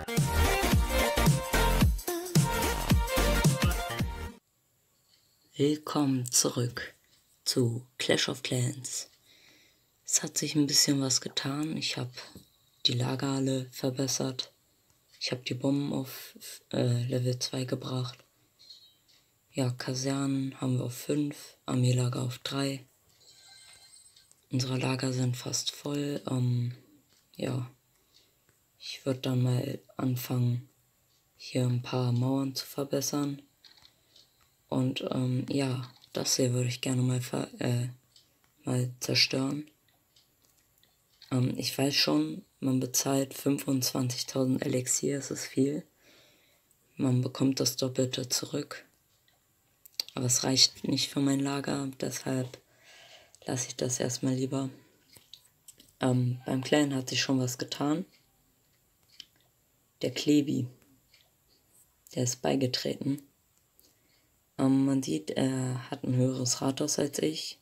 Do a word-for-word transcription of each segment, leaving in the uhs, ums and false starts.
Willkommen zurück zu Clash of Clans. Es hat sich ein bisschen was getan. Ich habe die Lagerhalle verbessert. Ich habe die Bomben auf äh, Level zwei gebracht. Ja, Kasernen haben wir auf fünf, Armeelager auf drei. Unsere Lager sind fast voll. Ähm, ja, ich würde dann mal anfangen, hier ein paar Mauern zu verbessern. Und ähm, ja, das hier würde ich gerne mal, ver äh, mal zerstören. Ähm, ich weiß schon, man bezahlt fünfundzwanzigtausend Elixier, es ist viel. Man bekommt das Doppelte zurück. Aber es reicht nicht für mein Lager, deshalb lasse ich das erstmal lieber. Ähm, beim Clan hat sich schon was getan. Der Klebi, der ist beigetreten. Ähm, man sieht, er hat ein höheres Rathaus als ich.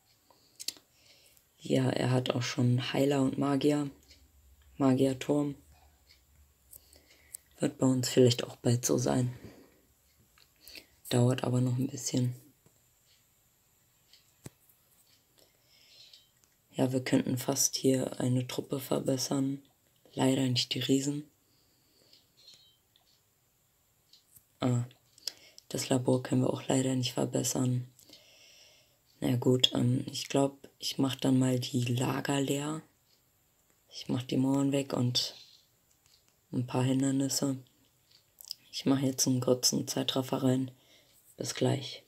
Ja, er hat auch schon Heiler und Magier. Magierturm. Wird bei uns vielleicht auch bald so sein. Dauert aber noch ein bisschen. Ja, wir könnten fast hier eine Truppe verbessern. Leider nicht die Riesen. Ah, das Labor können wir auch leider nicht verbessern. Na gut, ähm, ich glaube, ich mache dann mal die Lager leer. Ich mache die Mauern weg und ein paar Hindernisse. Ich mache jetzt einen kurzen Zeitraffer rein. Bis gleich.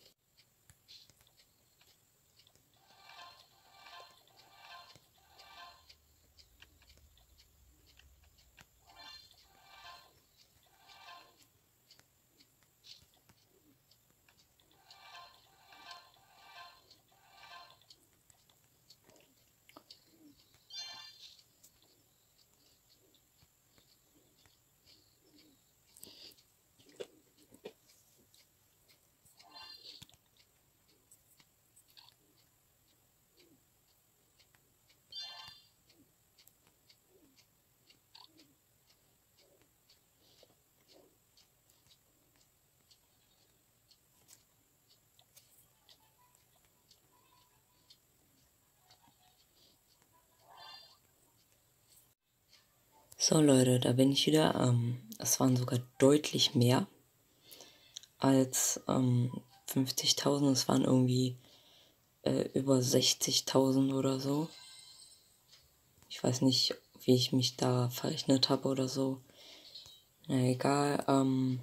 So Leute, da bin ich wieder. Ähm, es waren sogar deutlich mehr als ähm, fünfzigtausend. Es waren irgendwie äh, über sechzigtausend oder so. Ich weiß nicht, wie ich mich da verrechnet habe oder so. Na egal. Ähm,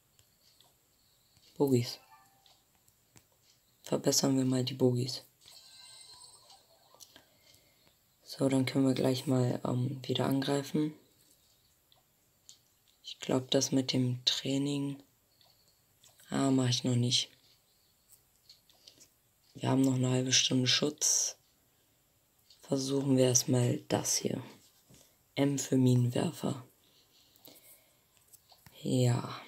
Bogies. Verbessern wir mal die Bogies. So, dann können wir gleich mal ähm, wieder angreifen. Ich glaube, das mit dem Training ah, mache ich noch nicht. Wir haben noch eine halbe Stunde Schutz. Versuchen wir erstmal das hier. M für Minenwerfer. Ja.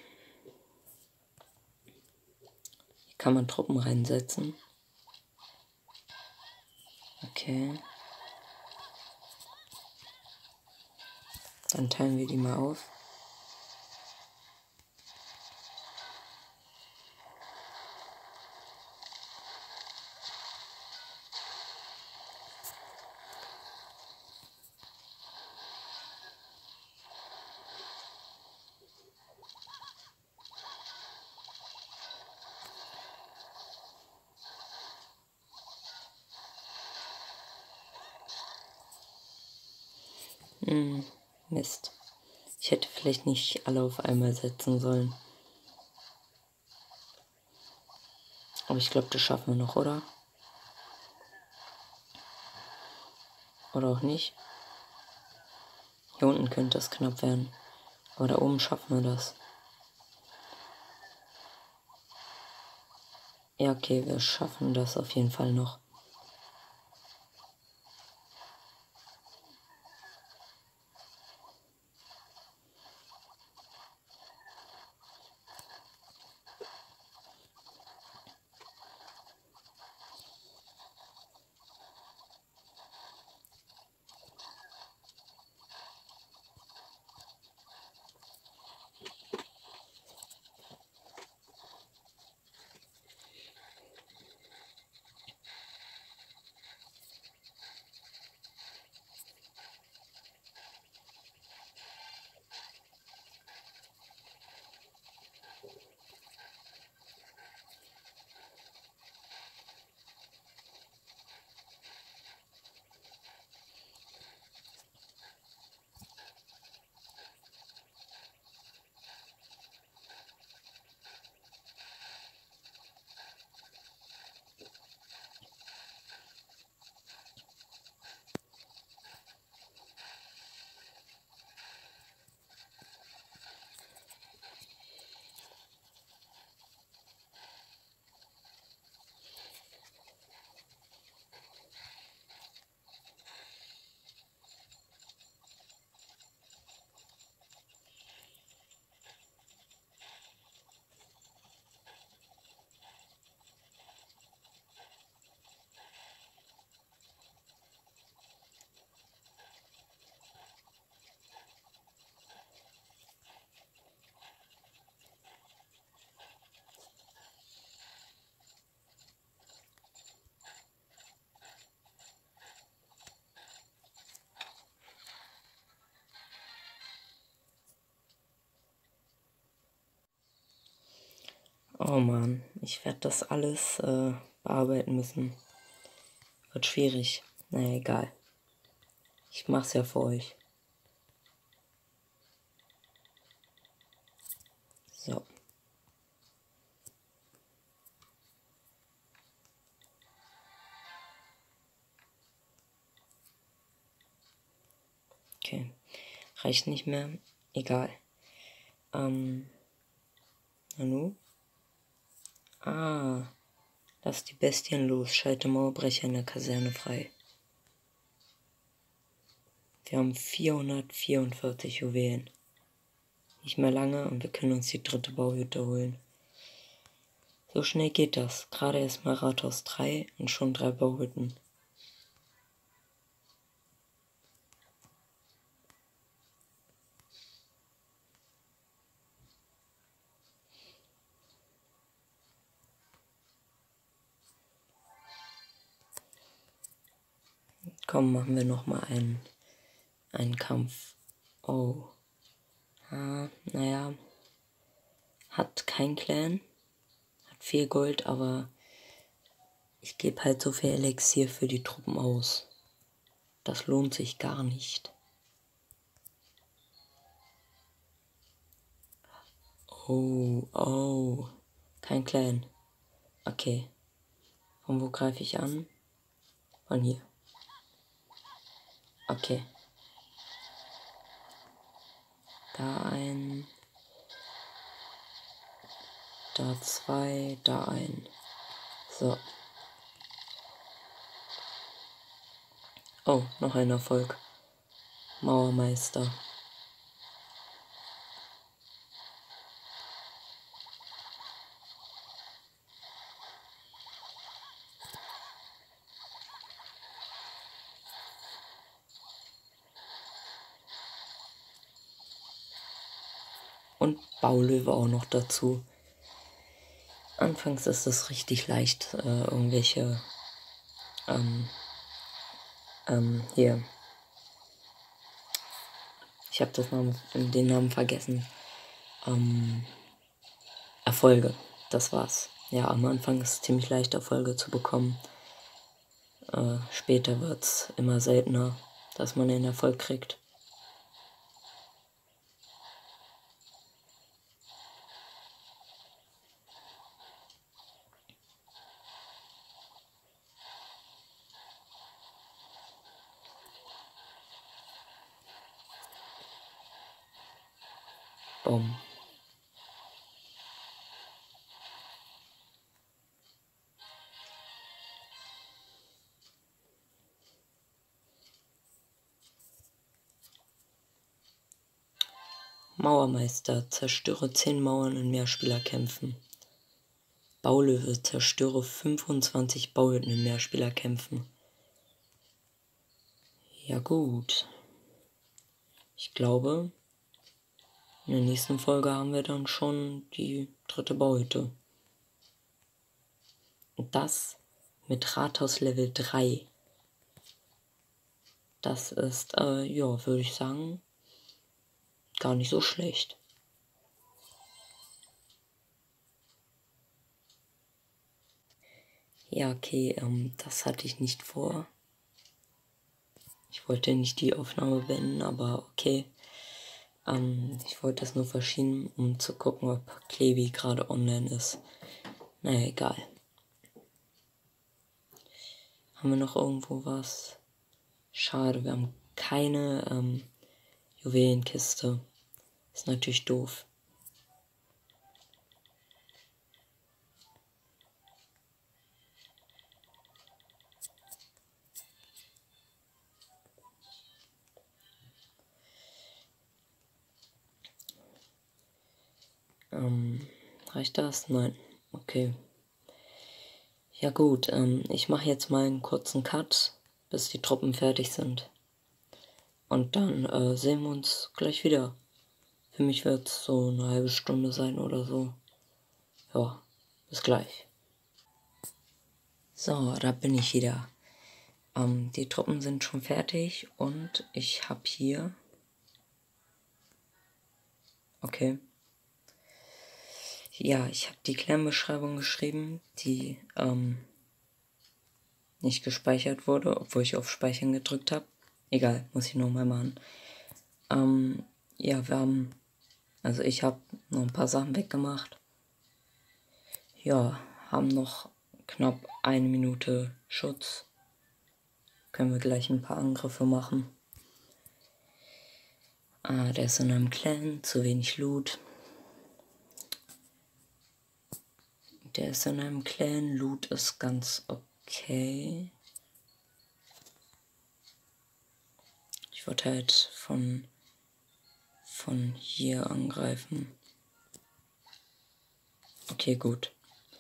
Hier kann man Truppen reinsetzen. Okay. Dann teilen wir die mal auf. Hm, Mist. Ich hätte vielleicht nicht alle auf einmal setzen sollen. Aber ich glaube, das schaffen wir noch, oder? Oder auch nicht. Hier unten könnte es knapp werden. Aber da oben schaffen wir das. Ja, okay, wir schaffen das auf jeden Fall noch. Oh Mann, ich werde das alles äh, bearbeiten müssen. Wird schwierig. Naja, egal. Ich mach's ja für euch. So. Okay. Reicht nicht mehr. Egal. Ähm. Nanu? Ah. Lass die Bestien los. Schalte Mauerbrecher in der Kaserne frei. Wir haben vierhundertvierundvierzig Juwelen. Nicht mehr lange und wir können uns die dritte Bauhütte holen. So schnell geht das. Gerade erst mal Rathaus drei und schon drei Bauhütten. Komm, machen wir nochmal einen, einen Kampf. Oh. Ah, naja. Hat kein Clan. Hat viel Gold, aber ich gebe halt so viel Elixier für die Truppen aus. Das lohnt sich gar nicht. Oh, oh. Kein Clan. Okay. Von wo greife ich an? Von hier. Okay. Da ein. Da zwei. Da ein. So. Oh, noch ein Erfolg. Mauermeister. Und Baulöwe auch noch dazu. Anfangs ist es richtig leicht, äh, irgendwelche, ähm, ähm, hier. Ich habe das Namen, den Namen vergessen. Ähm, Erfolge, das war's. Ja, am Anfang ist es ziemlich leicht, Erfolge zu bekommen. Äh, später wird's immer seltener, dass man den Erfolg kriegt. Boom. Mauermeister, zerstöre zehn Mauern in Mehrspielerkämpfen. Baulöwe, zerstöre fünfundzwanzig Bauhütten in Mehrspielerkämpfen. Ja gut. Ich glaube, in der nächsten Folge haben wir dann schon die dritte Bauhütte. Und das mit Rathaus Level drei. Das ist, äh, ja, würde ich sagen, gar nicht so schlecht. Ja, okay, ähm, das hatte ich nicht vor. Ich wollte nicht die Aufnahme beenden, aber okay. Ähm, ich wollte es nur verschieben, um zu gucken, ob Klebi gerade online ist. Naja, egal. Haben wir noch irgendwo was? Schade, wir haben keine ähm, Juwelenkiste. Ist natürlich doof. Ähm, reicht das? Nein. Okay. Ja gut, ähm, ich mache jetzt mal einen kurzen Cut, bis die Truppen fertig sind. Und dann äh, sehen wir uns gleich wieder. Für mich wird es so eine halbe Stunde sein oder so. Ja, bis gleich. So, da bin ich wieder. Ähm, die Truppen sind schon fertig und ich habe hier... Okay. Ja, ich habe die Clan-Beschreibung geschrieben, die ähm, nicht gespeichert wurde, obwohl ich auf Speichern gedrückt habe. Egal, muss ich nochmal machen. Ähm, ja, wir haben, also ich habe noch ein paar Sachen weggemacht. Ja, haben noch knapp eine Minute Schutz. Können wir gleich ein paar Angriffe machen. Ah, der ist in einem Clan, zu wenig Loot. Der ist in einem Clan, Loot ist ganz okay. Ich wollte halt von, von hier angreifen. Okay, gut.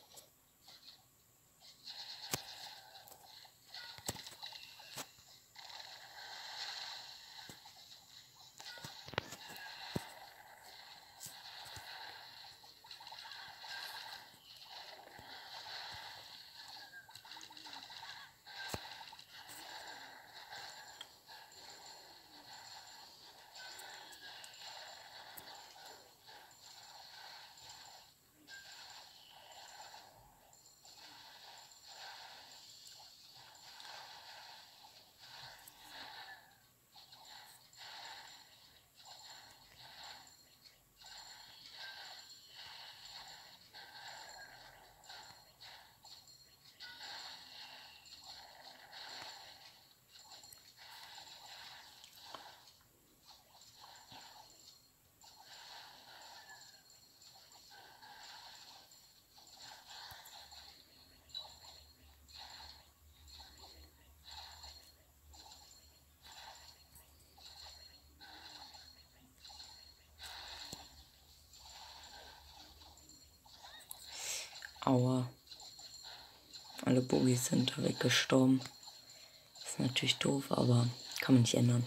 Aua. Alle Boogies sind da weggestorben. Ist natürlich doof, aber kann man nicht ändern.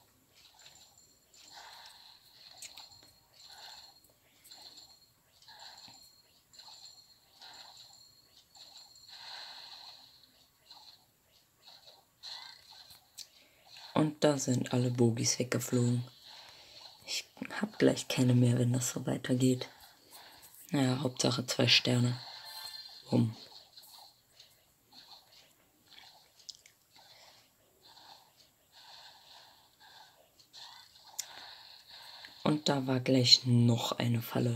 Und da sind alle Bogies weggeflogen. Ich hab gleich keine mehr, wenn das so weitergeht. Naja, Hauptsache zwei Sterne. Bumm. Und da war gleich noch eine Falle.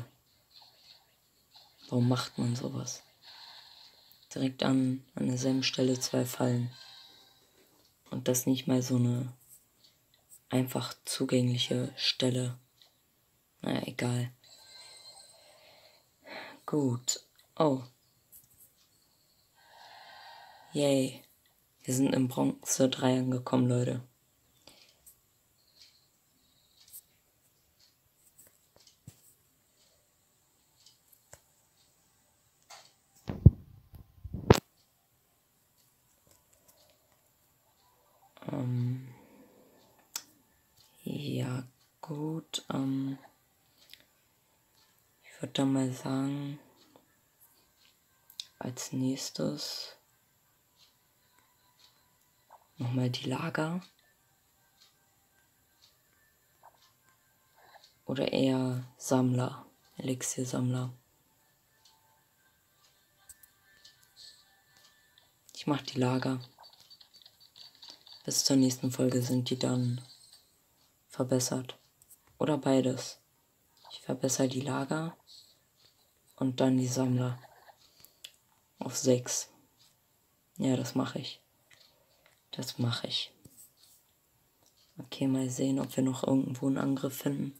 Warum macht man sowas? Direkt an, an derselben Stelle zwei Fallen. Und das nicht mal so eine einfach zugängliche Stelle. Naja, egal. Gut. Oh. Yay. Wir sind im Bronze drei angekommen, Leute. Ähm. Ja, gut. Ähm. Ich würde dann mal sagen, als nächstes nochmal die Lager. Oder eher Sammler, Elixiersammler. Ich mache die Lager. Bis zur nächsten Folge sind die dann verbessert. Oder beides. Ich verbessere die Lager und dann die Sammler. Auf sechs. Ja, das mache ich. Das mache ich. Okay, mal sehen, ob wir noch irgendwo einen Angriff finden.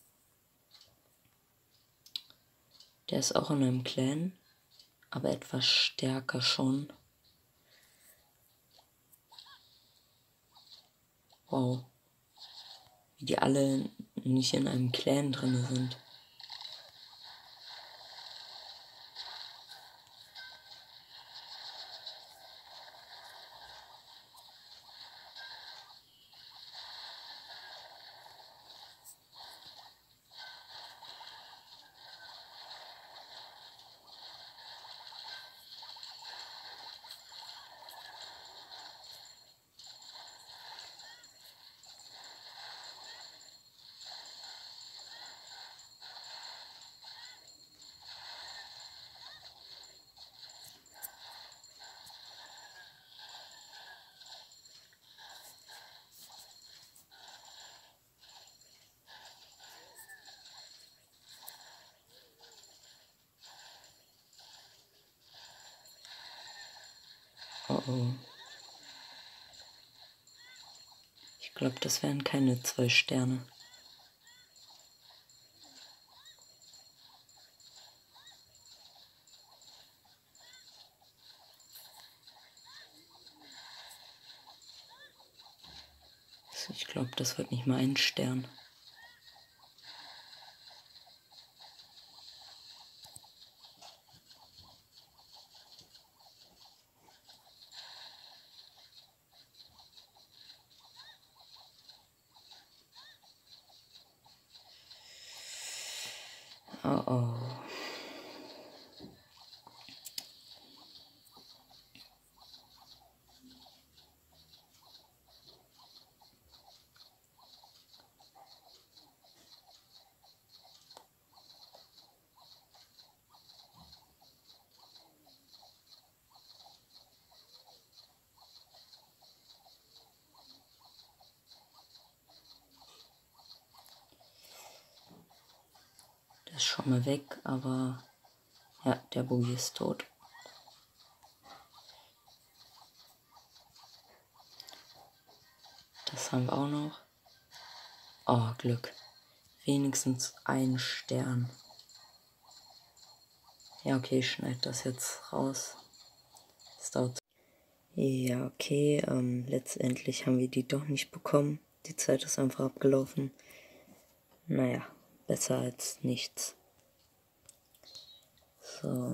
Der ist auch in einem Clan, aber etwas stärker schon. Wow. Wie die alle nicht in einem Clan drin sind. Oh oh. Ich glaube, das wären keine zwei Sterne. Ich glaube, das wird nicht mal ein Stern. Oh oh. Der ist schon mal weg, aber ja, der Boogie ist tot. Das haben wir auch noch. Oh, Glück. Wenigstens ein Stern. Ja, okay, ich schneide das jetzt raus. Das dauert. Ja, okay, ähm, letztendlich haben wir die doch nicht bekommen. Die Zeit ist einfach abgelaufen. Naja, besser als nichts. So.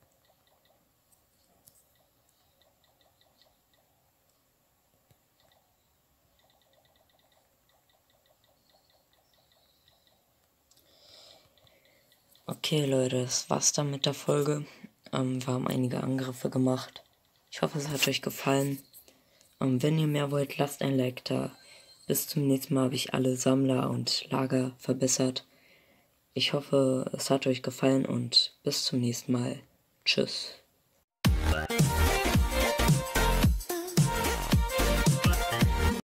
Okay, Leute, das war's dann mit der Folge. Ähm, wir haben einige Angriffe gemacht. Ich hoffe, es hat euch gefallen. Ähm, wenn ihr mehr wollt, lasst ein Like da. Bis zum nächsten Mal habe ich alle Sammler und Lager verbessert. Ich hoffe, es hat euch gefallen und bis zum nächsten Mal. Tschüss.